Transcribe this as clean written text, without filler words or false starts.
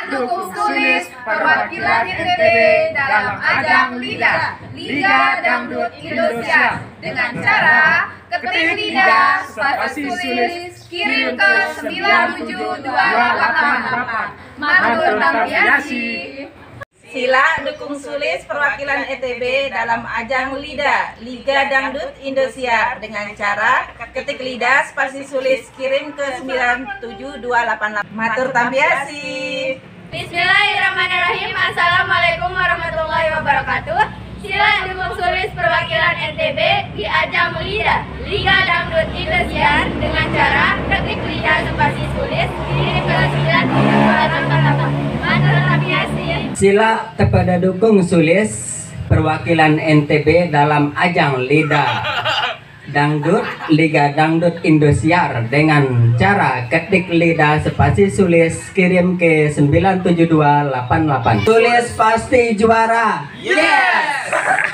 dukung Sulis perwakilan NTB dalam ajang Liga Dangdut Indonesia dengan cara ketik lidah spasi Sulis kirim ke 97288. Matur tampiasi. Sila dukung Sulis perwakilan ETB dalam ajang Liga Dangdut Indosiar dengan cara ketik lidah spasi Sulis kirim ke 97288. Matur tampiasi. Bismillahirrahmanirrahim. Assalamualaikum warahmatullahi wabarakatuh. Sila dukung Sulis perwakilan NTB di ajang Liga Dangdut Indosiar dengan cara ketik lidah spasi Sulis kirim ke 97288. Matur tampiasi. Sila kepada dukung Sulis perwakilan NTB dalam ajang Liga Dangdut Indosiar dengan cara ketik lidah spasi Sulis kirim ke 97288. Sulis pasti juara. Yes.